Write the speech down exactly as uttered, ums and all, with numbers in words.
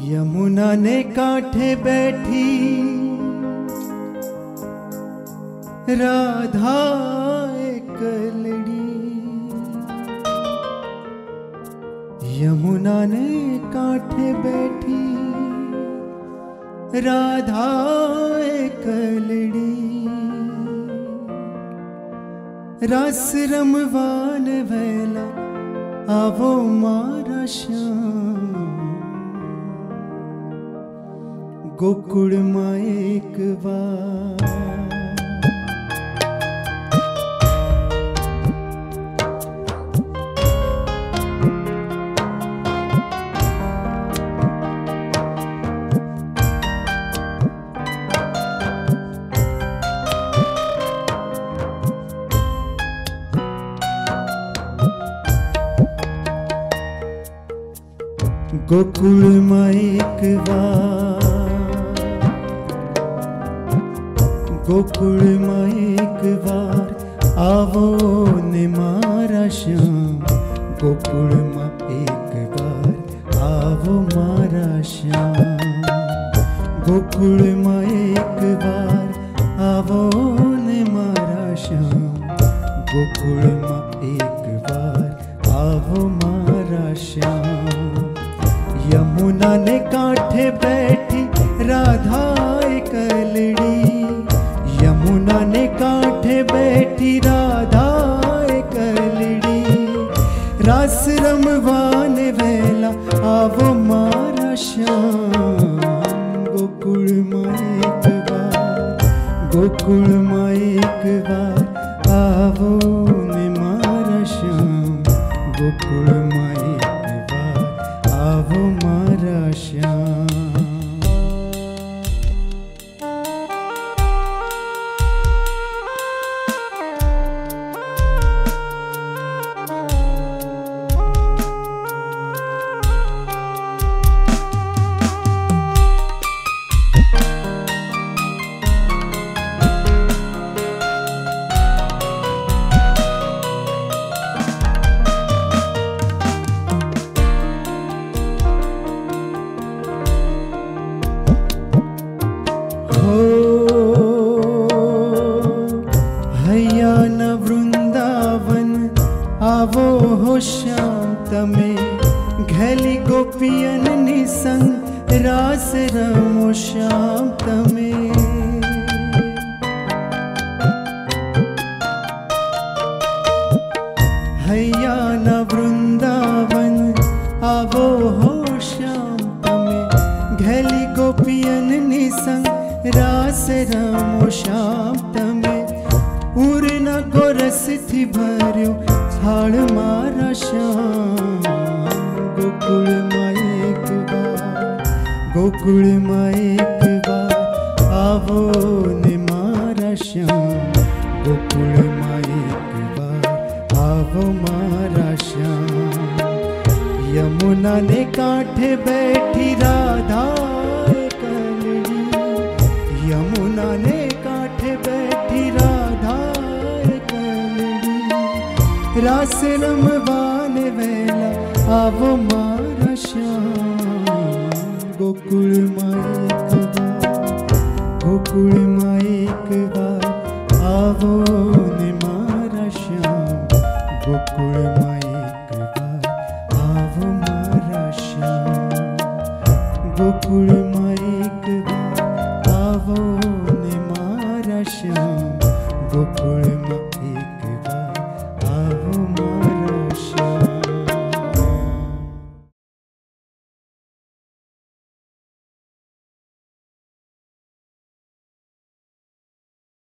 यमुना ने कांठे बैठी राधा कलड़ी। यमुना ने कांठे बैठी राधा कलड़ी। रस रमवान वेला आवो मारा श्याम। गोकुल मां एक बार गोकुल मां एक बार, गोकुल मां एक बार आवो ने मारा श्याम। गोकुल मां एक बार आवो मारा श्याम। गोकुल मां एक बार आवो ने मारा श्याम। गोकुल मां एक बार आवो मारा श्याम। यमुना ने कांठे बैठी राधा कलड़ी। यमुना ने कांठे बैठी राधा कलड़ी। रस रमवान वेला आवो मारा श्याम। गोकुल मां एक बार, गोकुल मां एक बार आवो ने मारा श्याम। गोकुल मां एक बार आवो मारा श्याम। आवो हो श्याम तमे घैली गोपियन निसंग रास रमो श्याम तमे। हैया न वृंदावन आवो हो श्याम तमे घैली गोपियन निसंग रास रमो श्याम तमे। उर न गोरस थी भर्यो थाल मारा श्याम। गोकुल मां एक बार, गोकुल मां एक बार आवो ने मारा श्याम। गोकुल मां एक बार आवो मारा श्याम। यमुना ने कांठे बैठी राधा कलड़ी। यमुना ने कांठे बैठी राधा रस रमवान वेला आवो मारा श्याम। गोकुल मां एक बार, गोकुल मां एक बार आवो